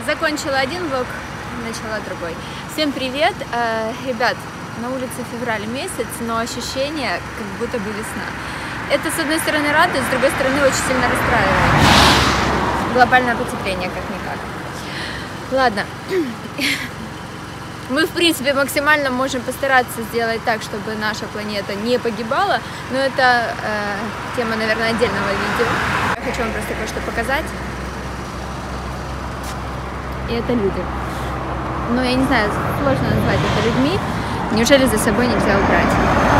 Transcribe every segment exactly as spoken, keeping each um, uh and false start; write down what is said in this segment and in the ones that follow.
Закончила один влог, начала другой. Всем привет! Ребят, на улице февраль месяц, но ощущение, как будто бы весна. Это, с одной стороны, радует, с другой стороны, очень сильно расстраивает. Глобальное потепление, как-никак. Ладно. Мы, в принципе, максимально можем постараться сделать так, чтобы наша планета не погибала, но это э, тема, наверное, отдельного видео. Я хочу вам просто кое-что показать. И это люди. Но я не знаю, сложно назвать это людьми. Неужели за собой нельзя убрать?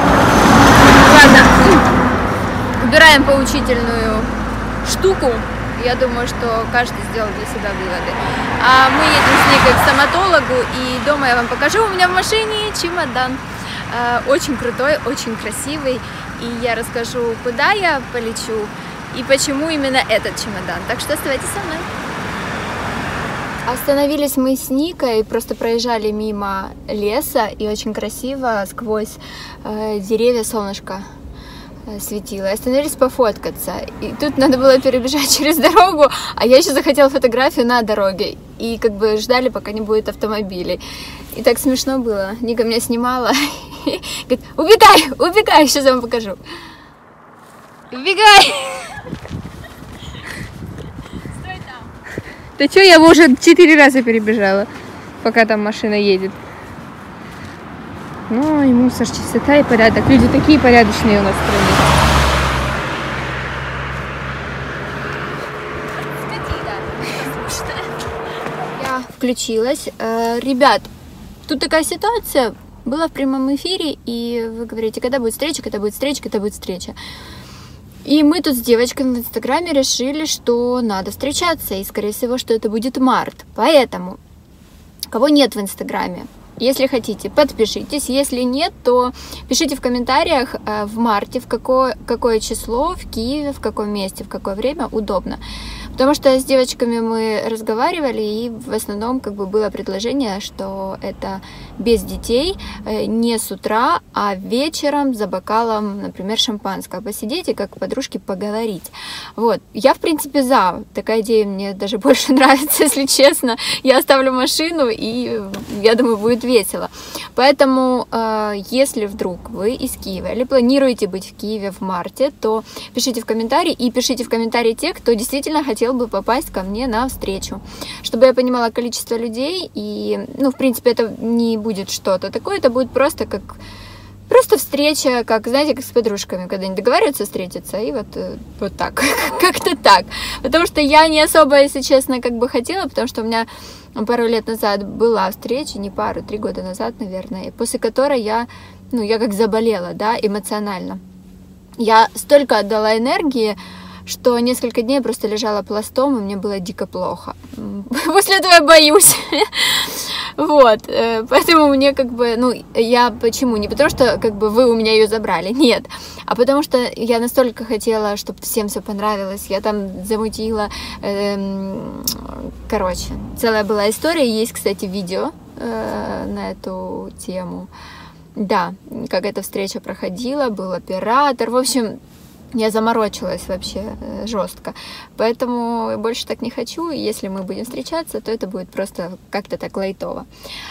Ладно, убираем поучительную штуку. Я думаю, что каждый сделал для себя выводы. А мы едем с Никой к стоматологу, и дома я вам покажу. У меня в машине чемодан. Очень крутой, очень красивый. И я расскажу, куда я полечу и почему именно этот чемодан. Так что оставайтесь со мной. Остановились мы с Никой, просто проезжали мимо леса, и очень красиво сквозь э, деревья солнышко светило. Остановились пофоткаться, и тут надо было перебежать через дорогу, а я еще захотела фотографию на дороге, и как бы ждали, пока не будет автомобилей. И так смешно было. Ника меня снимала, говорит: убегай, убегай, сейчас я вам покажу. Убегай! Стой там. Да что, я уже четыре раза перебежала, пока там машина едет. Ну, и мусор, чистота и порядок. Люди такие порядочные у нас в стране. Я включилась. Ребят, тут такая ситуация. Была в прямом эфире, и вы говорите, когда будет встреча, когда будет встреча, когда будет встреча. И мы тут с девочками в Инстаграме решили, что надо встречаться, и, скорее всего, что это будет март. Поэтому, кого нет в Инстаграме, если хотите, подпишитесь. Если нет, то пишите в комментариях в марте, в какое, какое число, в Киеве, в каком месте, в какое время удобно. Потому что с девочками мы разговаривали, и в основном как бы было предложение, что это без детей, не с утра, а вечером за бокалом, например, шампанского. Посидеть и как подружки поговорить. Вот. Я, в принципе, за. Такая идея мне даже больше нравится, если честно. Я оставлю машину, и я думаю, будет весело. Поэтому, если вдруг вы из Киева или планируете быть в Киеве в марте, то пишите в комментарии, и пишите в комментарии те, кто действительно хотел бы попасть ко мне на встречу, чтобы я понимала количество людей, и, ну, в принципе, это не будет что-то такое, это будет просто как просто встреча, как, знаете, как с подружками, когда они договариваются встретиться, и вот, вот так, как-то так, потому что я не особо, если честно, как бы хотела, потому что у меня пару лет назад была встреча, не пару, три года назад, наверное, после которой я, ну, я как заболела, да, эмоционально. Я столько отдала энергии, что несколько дней просто лежала пластом, и мне было дико плохо. После этого я боюсь. Вот, поэтому мне как бы, ну, я почему? Не потому что как бы вы у меня ее забрали, нет, а потому что я настолько хотела, чтобы всем все понравилось, я там замутила, эм, короче, целая была история, есть, кстати, видео э, на эту тему, да, как эта встреча проходила, был оператор, в общем, я заморочилась вообще жестко, поэтому больше так не хочу. Если мы будем встречаться, то это будет просто как-то так лайтово.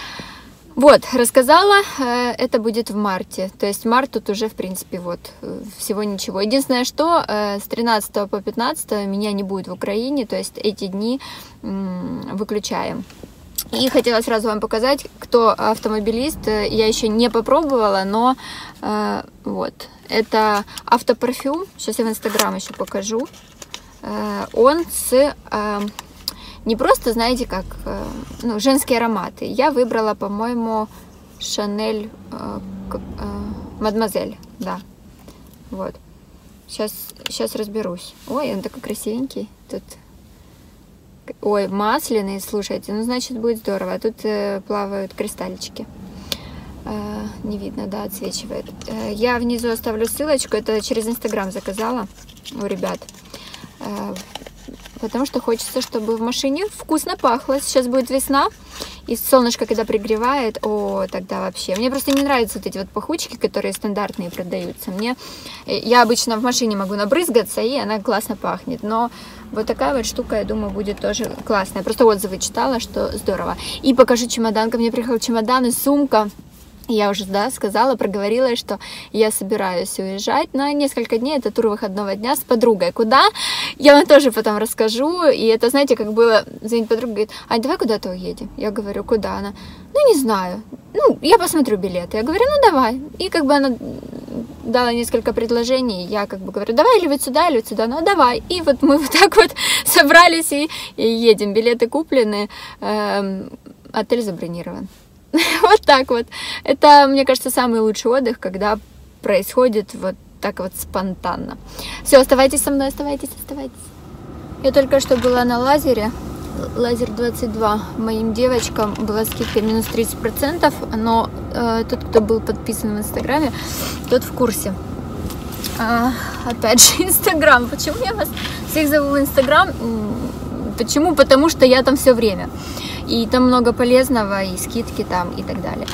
Вот, рассказала, это будет в марте, то есть март тут уже, в принципе, вот, всего ничего. Единственное, что с тринадцатого по пятнадцатое меня не будет в Украине, то есть эти дни выключаем. И хотела сразу вам показать, кто автомобилист, я еще не попробовала, но э, вот, это автопарфюм, сейчас я в Инстаграм еще покажу, э, он с, э, не просто, знаете, как, э, ну, женские ароматы, я выбрала, по-моему, Шанель э, э, Мадемуазель, да, вот, сейчас, сейчас разберусь, ой, он такой красивенький, тут... Ой, масляный, слушайте, ну, значит, будет здорово. Тут э, плавают кристаллички. Э, не видно, да, отсвечивает. Э, я внизу оставлю ссылочку. Это через Инстаграм заказала у ребят. Э, потому что хочется, чтобы в машине вкусно пахло. Сейчас будет весна, и солнышко, когда пригревает, о, тогда вообще. Мне просто не нравятся вот эти вот пахучки, которые стандартные продаются. Мне, я обычно в машине могу набрызгаться, и она классно пахнет, но вот такая вот штука, я думаю, будет тоже классная. Просто отзывы читала, что здорово. И покажу чемодан. Ко мне приехал чемодан и сумка. Я уже, да, сказала, проговорила, что я собираюсь уезжать на несколько дней. Это тур выходного дня с подругой. Куда? Я вам тоже потом расскажу. И это, знаете, как было, звонит подруга, говорит: Ань, давай куда-то уедем. Я говорю: куда? Она: ну, не знаю. Ну, я посмотрю билеты. Я говорю: ну, давай. И как бы она дала несколько предложений. Я как бы говорю: давай или вот сюда, или вот сюда. Ну, давай. И вот мы вот так вот собрались и, и едем. Билеты куплены, эм, отель забронирован. Вот так вот. Это, мне кажется, самый лучший отдых, когда происходит вот так вот спонтанно. Все, оставайтесь со мной, оставайтесь, оставайтесь. Я только что была на лазере. Лазер двадцать два. Моим девочкам была скидка минус тридцать процентов, но э, тот, кто был подписан в Инстаграме, тот в курсе. А, опять же, Инстаграм. Почему я вас всех зову в Инстаграм? Почему? Потому что я там все время. И там много полезного, и скидки там, и так далее.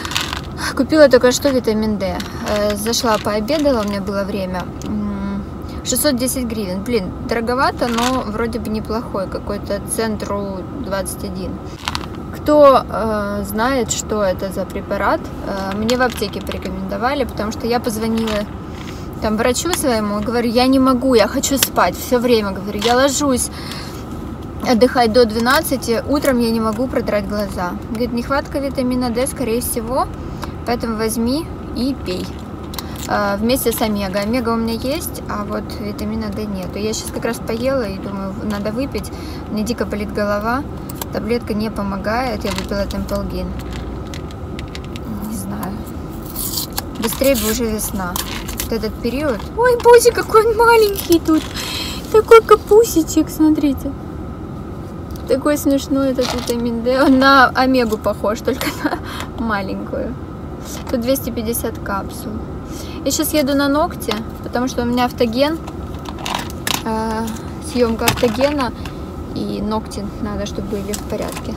Купила только что витамин D. Зашла, пообедала, у меня было время. шестьсот десять гривен. Блин, дороговато, но вроде бы неплохой. Какой-то центру двадцать один. Кто э, знает, что это за препарат, э, мне в аптеке порекомендовали, потому что я позвонила там врачу своему, говорю: я не могу, я хочу спать. Все время, говорю, я ложусь отдыхать до двенадцати, утром я не могу продрать глаза. Говорит: нехватка витамина D, скорее всего, поэтому возьми и пей. А, вместе с омега. Омега у меня есть, а вот витамина D нет. Я сейчас как раз поела и думаю, надо выпить. Мне дико болит голова, таблетка не помогает, я выпила темполгин. Не знаю. Быстрее бы уже весна. Вот этот период. Ой, боже, какой он маленький тут. Такой капусечек, смотрите. Такой смешной этот витамин D. Он на омегу похож, только на маленькую. Тут двести пятьдесят капсул. Я сейчас еду на ногти, потому что у меня автоген. Э, съемка автогена. И ногти надо, чтобы были в порядке.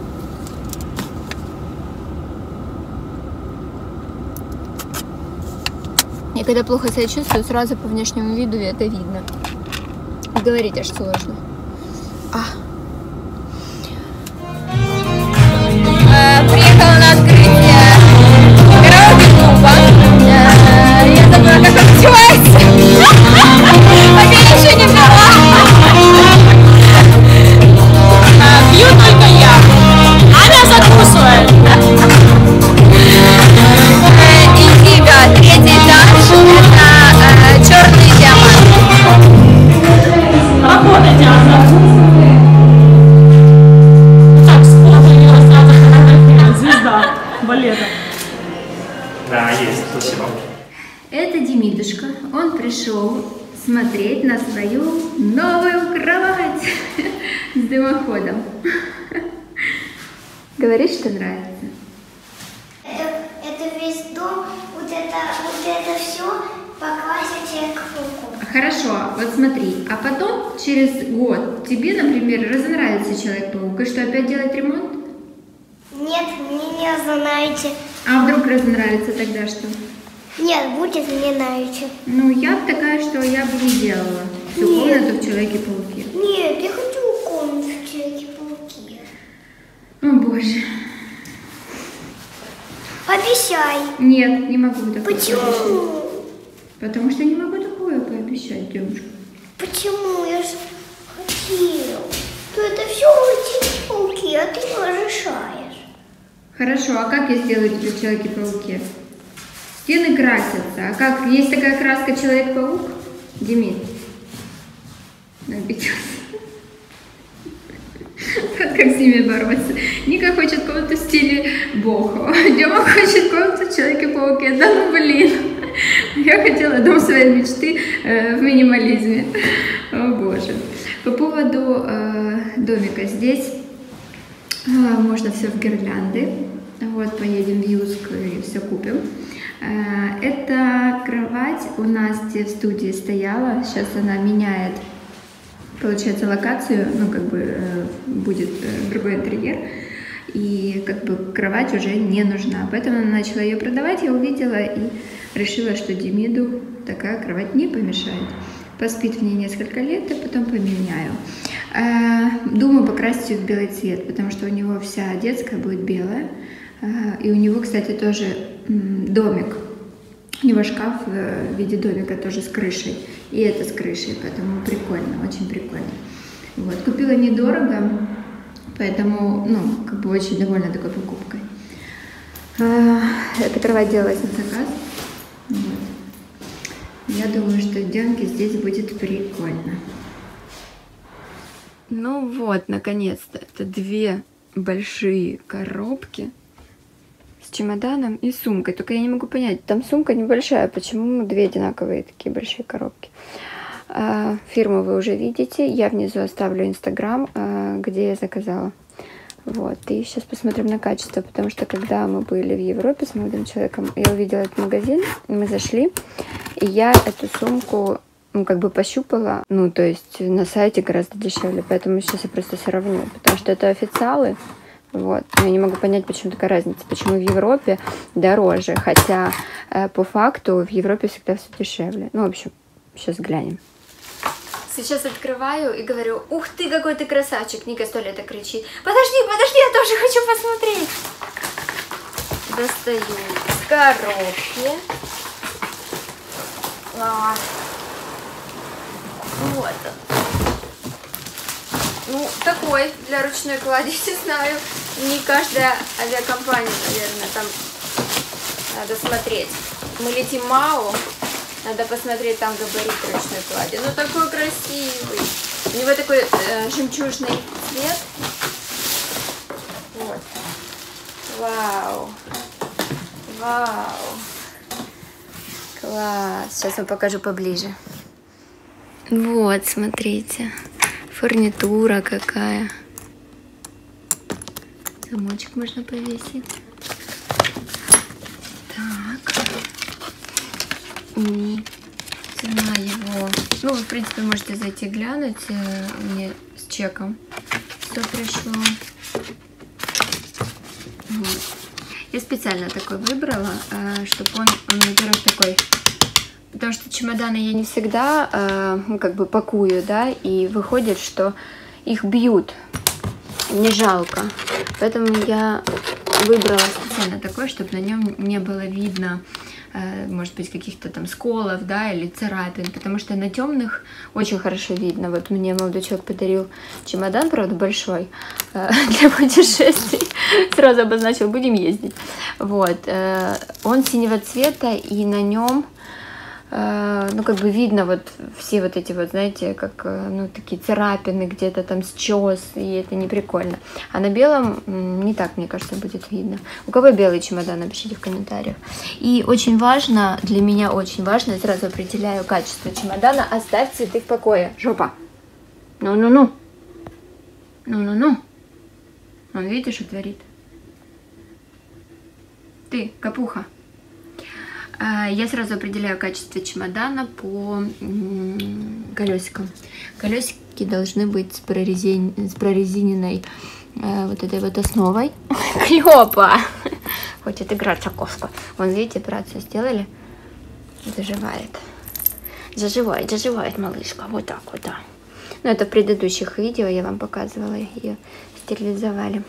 Я когда плохо себя чувствую, сразу по внешнему виду это видно. Говорить аж сложно. А. Приехала на открытие караоке-клуба. Я забыла, как он называется. А я еще не брала. Пью только я. Аня закусывает. И, ребят, третий этаж. Это черный диамант. Работайте, Анна. Балета. Да, есть, спасибо. Это Демидушка. Он пришел смотреть на свою новую кровать с дымоходом. Говорит, что нравится. Это, это весь дом, вот это, вот это все покрасить Человека-пауку. Хорошо, вот смотри, а потом через год тебе, например, разонравится Человек-паук, и что, опять делать ремонт? Нет, мне не разонравится. А вдруг разонравится, тогда что? Нет, будет мне нравится. Ну, я бы такая, что я бы не делала всю Нет. комнату в Человеке-пауке. Нет, я хочу комнату в Человеке-пауке. О, боже. Обещай. Нет, не могу такое Почему? пообещать. Потому что не могу такое пообещать, девушка. Почему? Я же хотела. То это все в Человеке-пауке, а ты не разрешаешь. Хорошо, а как я сделаю тебе в Человеке-пауке? Стены красятся. А как? Есть такая краска Человек-паук? Демид. Обиделся. Вот как с ними бороться. Ника хочет комнату в стиле Бохо. Дема хочет комнату в Человеке-пауке. Да ну блин. Я хотела дом своей мечты э, в минимализме. О боже. По поводу э, домика здесь э, можно все в гирлянды. Вот, поедем в Юск и все купим. Э, эта кровать у нас в студии стояла. Сейчас она меняет получается, локацию, ну, как бы будет другой интерьер, и как бы кровать уже не нужна. Поэтому она начала ее продавать, я увидела и решила, что Демиду такая кровать не помешает. Поспит в ней несколько лет, и потом поменяю. Думаю покрасить ее в белый цвет, потому что у него вся детская будет белая. И у него, кстати, тоже домик. У него шкаф в виде домика тоже с крышей. И это с крышей, поэтому прикольно, очень прикольно. Вот. Купила недорого, поэтому, ну, как бы очень довольна такой покупкой. Эта кровать делалась на заказ. Вот. Я думаю, что Демке здесь будет прикольно. Ну вот, наконец-то, это две большие коробки с чемоданом и сумкой. Только я не могу понять, там сумка небольшая, почему две одинаковые такие большие коробки. А, фирму вы уже видите, я внизу оставлю инстаграм, а, где я заказала. Вот, и сейчас посмотрим на качество, потому что когда мы были в Европе с молодым человеком, я увидела этот магазин, мы зашли, и я эту сумку, ну, как бы пощупала, ну, то есть на сайте гораздо дешевле, поэтому сейчас я просто сравню, потому что это официалы, вот, я не могу понять, почему такая разница, почему в Европе дороже, хотя э, по факту в Европе всегда все дешевле. Ну, в общем, сейчас глянем. Сейчас открываю и говорю: ух ты, какой ты красавчик. Ника сто лет кричит: подожди, подожди, я тоже хочу посмотреть. Достаю из коробки. А. Вот он. Ну, такой для ручной клади, знаю. Не каждая авиакомпания, наверное, там надо смотреть. Мы летим МАУ. Надо посмотреть там габарит ручной клади. Ну, такой красивый. У него такой э, жемчужный цвет. Вот. Вау. Вау. Класс. Сейчас вам покажу поближе. Вот, смотрите. Фурнитура какая. Замочек можно повесить. Так. И цена его, ну, вы, в принципе, можете зайти глянуть, мне с чеком что пришло. Вот. Я специально такой выбрала, чтобы он, он, во-первых, такой, потому что чемоданы я не всегда, ну, как бы пакую, да, и выходит, что их бьют, не жалко, поэтому я выбрала специально такой, чтобы на нем не было видно, может быть, каких-то там сколов, да, или царапин, потому что на темных очень хорошо видно. Вот мне молодой человек подарил чемодан, правда, большой, для путешествий. Сразу обозначил, будем ездить. Вот. Он синего цвета, и на нем, ну, как бы видно вот все вот эти вот, знаете, как, ну, такие царапины, где-то там счёс, и это не прикольно. А на белом не так, мне кажется, будет видно. У кого белый чемодан, напишите в комментариях. И очень важно, для меня очень важно, я сразу определяю качество чемодана: оставь цветы в покое. Жопа. Ну-ну-ну. Ну-ну-ну. Он, видишь, что творит? Ты, капуха. Я сразу определяю качество чемодана по колесикам. Колесики должны быть с, прорезин... с прорезиненной э, вот этой вот основой. Клёпа! Хочет играться кошка. Вон, видите, операцию сделали. Заживает. Заживает, заживает малышка. Вот так вот, да. Ну, это в предыдущих видео я вам показывала. Ее стерилизовали.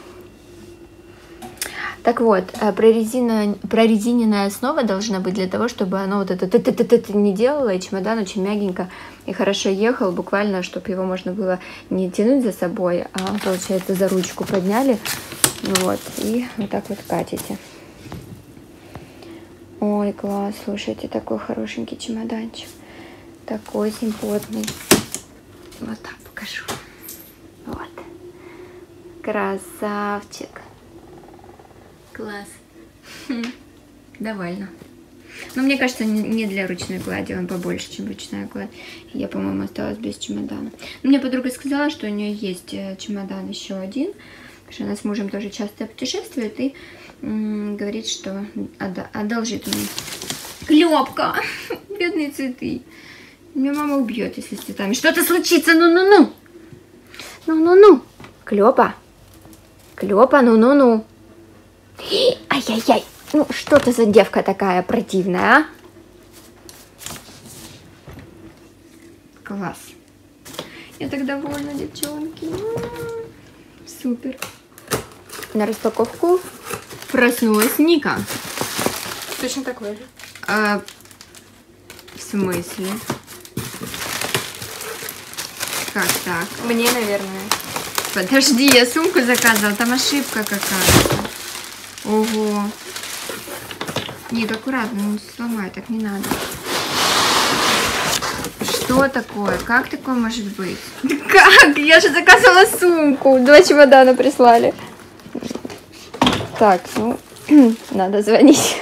Так вот, прорезиненная, прорезиненная основа должна быть для того, чтобы оно вот это, это, это, это не делало, и чемодан очень мягенько и хорошо ехал, буквально, чтобы его можно было не тянуть за собой, а, получается, за ручку подняли, вот, и вот так вот катите. Ой, класс, слушайте, такой хорошенький чемоданчик, такой симпотный. Вот так покажу. Вот. Красавчик. Класс. Довольно. Но мне кажется, не для ручной клади, он побольше, чем ручная кладь. Я, по-моему, осталась без чемодана. Но мне подруга сказала, что у нее есть чемодан еще один, потому что она с мужем тоже часто путешествует, и м, говорит, что отда одолжит мне. Клёпка! Бедные цветы. Меня мама убьет, если с цветами что-то случится. Ну-ну-ну! Ну-ну-ну. Клёпа. Клёпа, ну-ну-ну. Ай-яй-яй. Ну, что ты за девка такая противная, а? Класс. Я так довольна, девчонки. Супер. На распаковку проснулась Ника. Точно такой же. А, в смысле? Как так? Мне, наверное. Подожди, я сумку заказывала, там ошибка какая-то. Ого. Ник, аккуратно, не сломай, так не надо. Что такое? Как такое может быть? Как? Я же заказывала сумку. Два чемодана прислали. Так, ну, надо звонить.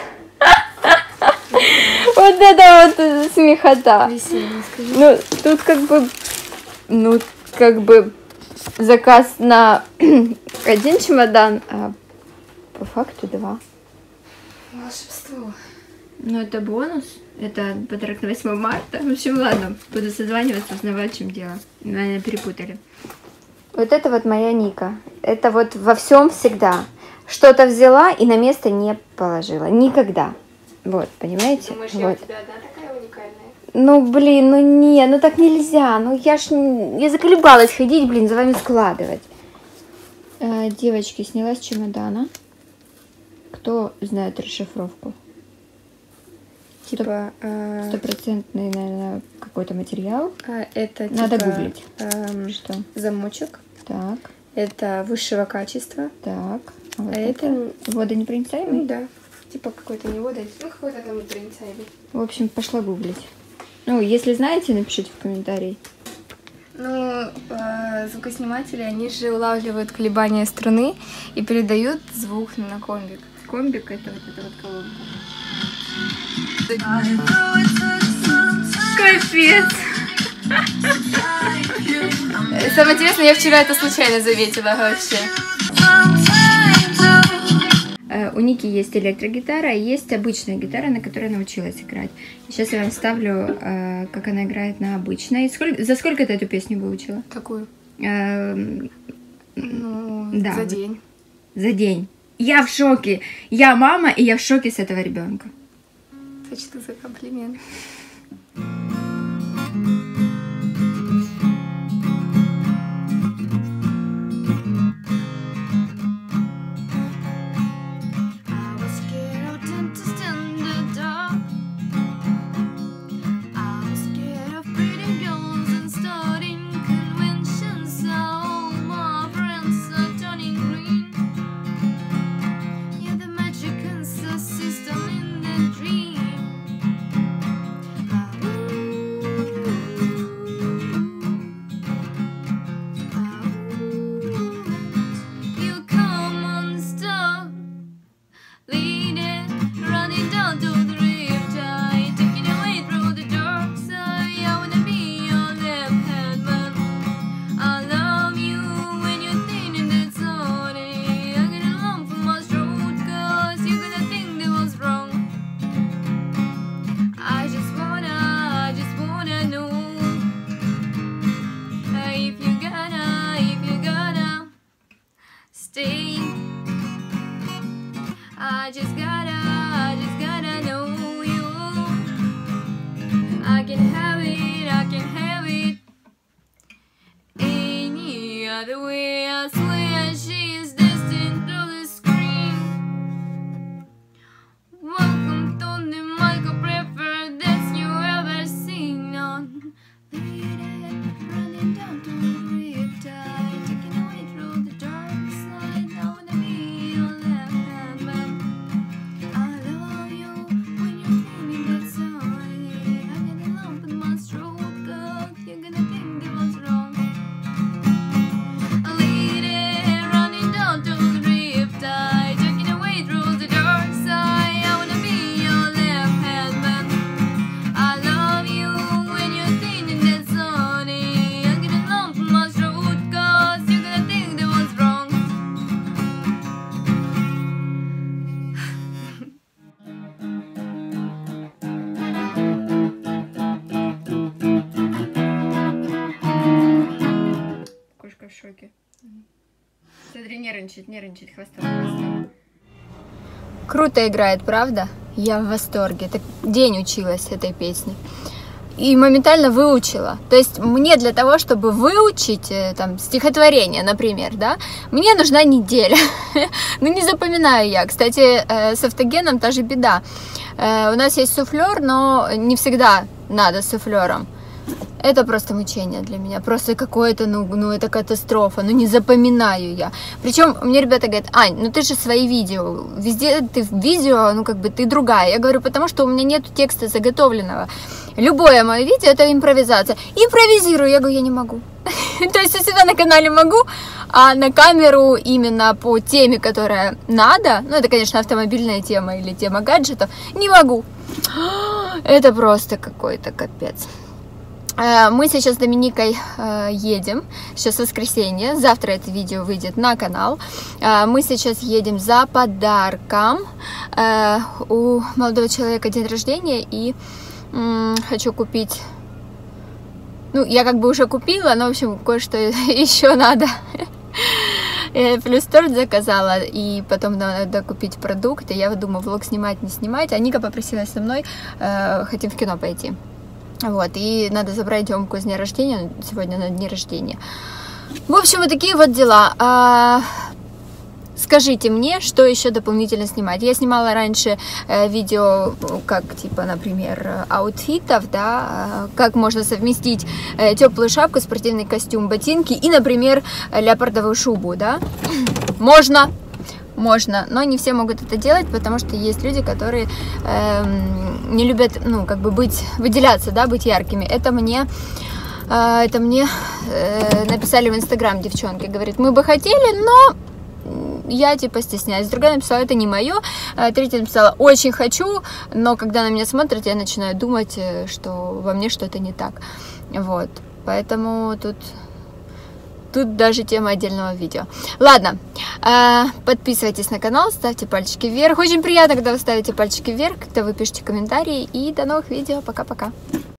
Вот это вот смехота. Веселье, скажи. Ну, тут как бы, ну, как бы заказ на один чемодан, а по факту два. Волшебство. Ну, это бонус. Это подарок на восьмое марта. В общем, ладно, буду созваниваться, узнавать, в чем дело. Наверное, перепутали. Вот это вот моя Ника. Это вот во всем всегда. Что-то взяла и на место не положила. Никогда. Вот, понимаете? Думаешь, я у Вот. тебя одна такая уникальная? Ну, блин, ну не, ну так нельзя. Ну я ж, не- я заколебалась ходить, блин, за вами складывать. Э, девочки, сняла с чемодана. Кто знает расшифровку? Типа, э, Стопроцентный, наверное, какой-то материал. а, это типа... Надо гуглить. эм, Что? замочек. Так, Это высшего качества. так. А вот А это это... водонепроницаемый? Ну да. Типа какой-то не вода, ну какой-то там непроницаемый. В общем, пошла гуглить. Ну, если знаете, напишите в комментарии. Ну, э, звукосниматели, они же улавливают колебания струны и передают звук на комбик. Комбик — это вот эта вот колонка. Капец! Самое интересное, я вчера это случайно заметила вообще. Э, У Ники есть электрогитара, и есть обычная гитара, на которой она научилась играть. Сейчас я вам ставлю, э, как она играет на обычной. Сколько, за сколько ты эту песню выучила? Какую? Эм, Ну, Да, за вот. день. За день. Я в шоке. Я мама, и я в шоке с этого ребенка. Сочту за комплимент. I just gotta, I just gotta know you. I can have it, I can have it any other way. I swear she is destined through the screen. Welcome to the Michael preferred dance you ever seen on. Running down to the riptide, taking away through the dark side. I wanna be your left hand man. I love you when you're feeling that sorry. I get along with my stroke, God, you're gonna think that was wrong. A lady running down нервничает, нервничает, хвостом, хвостом. Круто играет, правда? Я в восторге. Так день училась этой песни. И моментально выучила. То есть мне для того, чтобы выучить там стихотворение, например, да, мне нужна неделя. Ну, не запоминаю я. Кстати, с автогеном та же беда. У нас есть суфлер, но не всегда надо с суфлером. Это просто мучение для меня, просто какое-то, ну, ну, это катастрофа, ну, не запоминаю я. Причем мне ребята говорят: Ань, ну ты же свои видео, везде ты в видео, ну, как бы ты другая. Я говорю, потому что у меня нет текста заготовленного. Любое мое видео — это импровизация. Импровизирую, я говорю, я не могу. То есть у себя на канале могу, а на камеру именно по теме, которая надо, ну, это, конечно, автомобильная тема или тема гаджетов, не могу. Это просто какой-то капец. Мы сейчас с Доминикой едем, сейчас воскресенье, завтра это видео выйдет на канал. Мы сейчас едем за подарком. У молодого человека день рождения, и хочу купить, ну, я как бы уже купила, но, в общем, кое-что еще надо. Плюс торт заказала, и потом надо купить продукты. Я думаю, влог снимать, не снимать. А Ника попросилась со мной, хотим в кино пойти. Вот, и надо забрать Демку с дня рождения, сегодня на дне рождения. В общем, вот такие вот дела. А, скажите мне, что еще дополнительно снимать. Я снимала раньше э, видео, как, типа, например, аутфитов, да, как можно совместить э, теплую шапку, спортивный костюм, ботинки и, например, леопардовую шубу, да. Можно. Можно, но не все могут это делать, потому что есть люди, которые э, не любят, ну, как бы быть, выделяться, да, быть яркими. Это мне, э, это мне э, написали в Инстаграм девчонки, говорит, мы бы хотели, но я, типа, стесняюсь. Другая написала, это не мое. Третья написала, очень хочу, но когда на меня смотрят, я начинаю думать, что во мне что-то не так. Вот, поэтому тут... Тут даже тема отдельного видео. Ладно, подписывайтесь на канал, ставьте пальчики вверх. Очень приятно, когда вы ставите пальчики вверх, когда вы пишете комментарии. И до новых видео. Пока-пока.